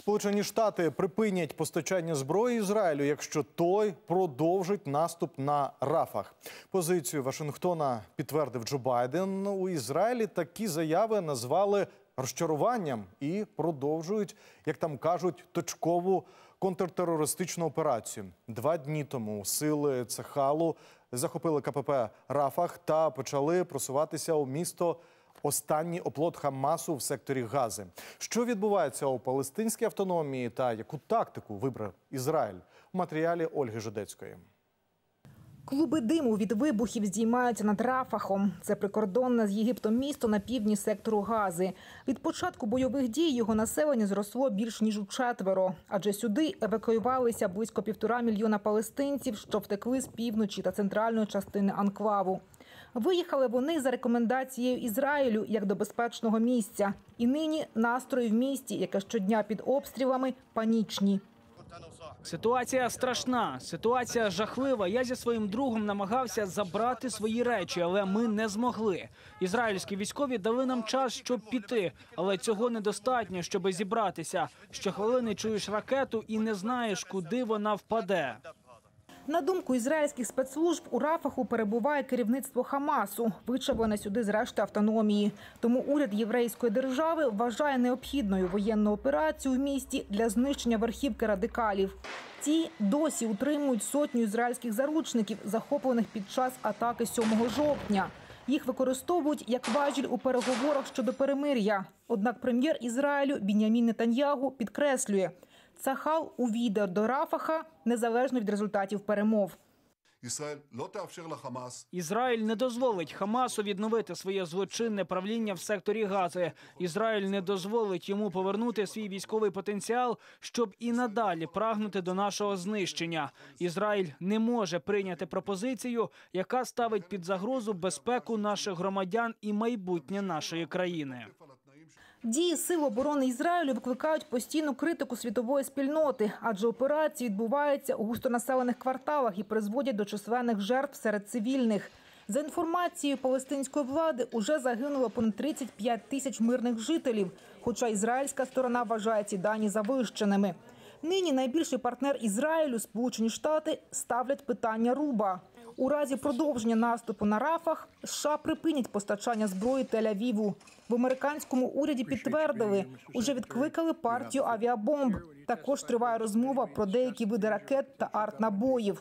Сполучені Штати припинять постачання зброї Ізраїлю, якщо той продовжить наступ на Рафах. Позицію Вашингтона підтвердив Джо Байден. У Ізраїлі такі заяви назвали розчаруванням і продовжують, як там кажуть, точкову контртерористичну операцію. 2 дні тому сили Цахалу захопили КПП Рафах та почали просуватися у місто останній оплот Хамасу в секторі Гази. Що відбувається у палестинській автономії та яку тактику вибрав Ізраїль? У матеріалі Ольги Жидецької. Клуби диму від вибухів здіймаються над Рафахом. Це прикордонне з Єгиптом місто на півдні сектору Гази. Від початку бойових дій його населення зросло більш ніж у4, адже сюди евакуювалися близько 1,5 мільйона палестинців, що втекли з півночі та центральної частини анклаву. Виїхали вони за рекомендацією Ізраїлю як до безпечного місця. І нині настрої в місті, яке щодня під обстрілами, панічні. Ситуація страшна, ситуація жахлива. Я зі своїм другом намагався забрати свої речі, але ми не змогли. Ізраїльські військові дали нам час, щоб піти, але цього недостатньо, щоб зібратися. Щохвилини чуєш ракету і не знаєш, куди вона впаде. На думку ізраїльських спецслужб, у Рафаху перебуває керівництво Хамасу, вичавлене сюди з решти автономії. Тому уряд єврейської держави вважає необхідною воєнну операцію в місті для знищення верхівки радикалів. Ті досі утримують сотню ізраїльських заручників, захоплених під час атаки 7 жовтня. Їх використовують як важіль у переговорах щодо перемир'я. Однак прем'єр Ізраїлю Бін'ямін Нетаньягу підкреслює – Цахал увійде до Рафаха незалежно від результатів перемов. Ізраїль не дозволить Хамасу відновити своє злочинне правління в секторі Гази. Ізраїль не дозволить йому повернути свій військовий потенціал, щоб і надалі прагнути до нашого знищення. Ізраїль не може прийняти пропозицію, яка ставить під загрозу безпеку наших громадян і майбутнє нашої країни. Дії Сил оборони Ізраїлю викликають постійну критику світової спільноти, адже операції відбуваються у густонаселених кварталах і призводять до численних жертв серед цивільних. За інформацією палестинської влади, уже загинуло понад 35 тисяч мирних жителів, хоча ізраїльська сторона вважає ці дані завищеними. Нині найбільший партнер Ізраїлю, Сполучені Штати, ставлять питання руба. У разі продовження наступу на Рафах США припинять постачання зброї Тель-Авіву. В американському уряді підтвердили, уже відкликали партію авіабомб. Також триває розмова про деякі види ракет та артнабоїв.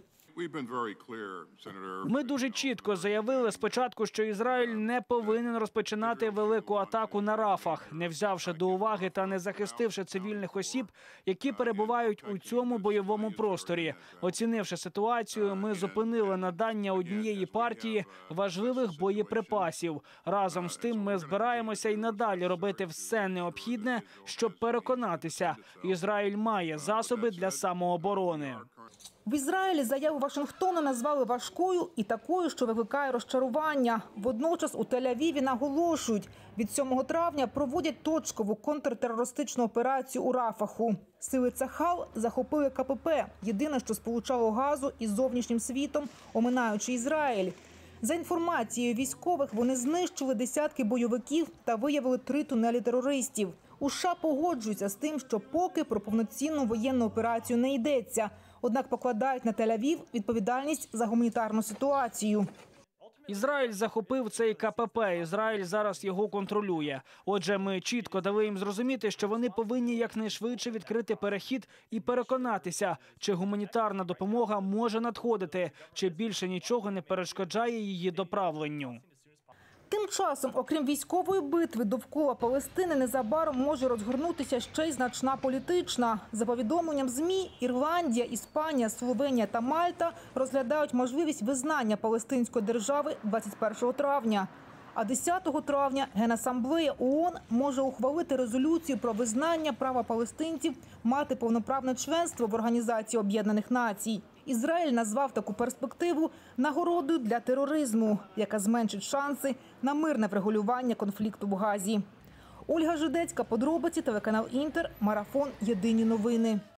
Ми дуже чітко заявили спочатку, що Ізраїль не повинен розпочинати велику атаку на Рафах, не взявши до уваги та не захистивши цивільних осіб, які перебувають у цьому бойовому просторі. Оцінивши ситуацію, ми зупинили надання однієї партії важливих боєприпасів. Разом з тим ми збираємося і надалі робити все необхідне, щоб переконатися, Ізраїль має засоби для самооборони. В Ізраїлі заяву Вашингтона назвали важкою і такою, що викликає розчарування. Водночас у Тель-Авіві наголошують, від 7 травня проводять точкову контртерористичну операцію у Рафаху. Сили Цахал захопили КПП, єдине, що сполучало Газу із зовнішнім світом, оминаючи Ізраїль. За інформацією військових, вони знищили десятки бойовиків та виявили 3 тунелі терористів. У США погоджуються з тим, що поки про повноцінну воєнну операцію не йдеться. Однак покладають на Тель-Авів відповідальність за гуманітарну ситуацію. Ізраїль захопив цей КПП, Ізраїль зараз його контролює. Отже, ми чітко дали їм зрозуміти, що вони повинні якнайшвидше відкрити перехід і переконатися, чи гуманітарна допомога може надходити, чи більше нічого не перешкоджає її доправленню. Тим часом, окрім військової битви довкола Палестини, незабаром може розгорнутися ще й значна політична. За повідомленням ЗМІ, Ірландія, Іспанія, Словенія та Мальта розглядають можливість визнання Палестинської держави 21 травня. А 10 травня Генасамблея ООН може ухвалити резолюцію про визнання права палестинців мати повноправне членство в Організації Об'єднаних Націй. Ізраїль назвав таку перспективу нагородою для тероризму, яка зменшить шанси на мирне врегулювання конфлікту в Газі. Ольга Жидецька, подробиці, телеканал Інтер, марафон «Єдині новини».